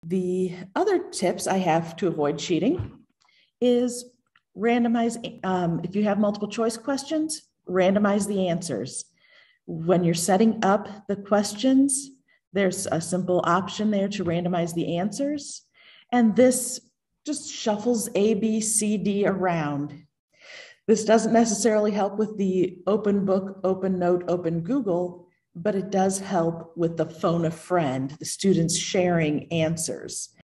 The other tips I have to avoid cheating is randomize. If you have multiple choice questions, randomize the answers. When you're setting up the questions, there's a simple option there to randomize the answers. And this just shuffles A, B, C, D around. This doesn't necessarily help with the open book, open note, open Google, but it does help with the phone a friend, the students sharing answers.